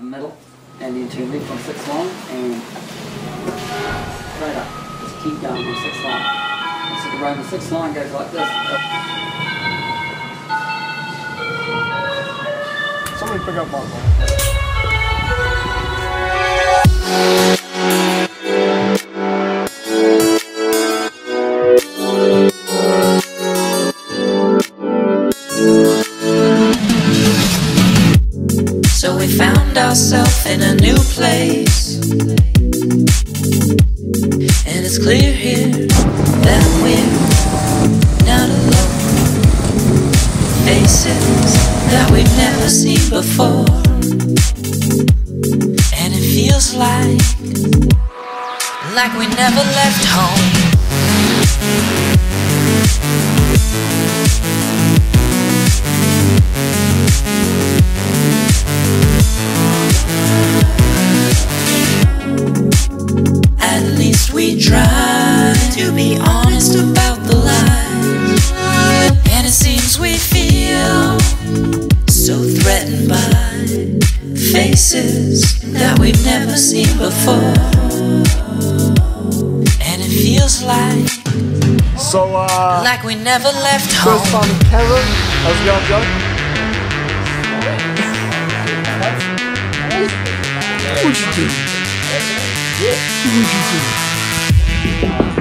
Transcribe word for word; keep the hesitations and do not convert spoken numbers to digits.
the middle, and then turn left on six line, and straight up. Just keep going on six line. And so the road on six line goes like this. Somebody pick up my phone. So we found ourselves in a new place, and it's clear here that we're not alone. Faces that we've never seen before, and it feels like like we never left home. We try to be honest about the lies, and it seems we feel so threatened by faces that we've never seen before, and it feels like So, uh, like we never left home. first time with Kevin. How's it going, Joe? What'd you do? What'd you do?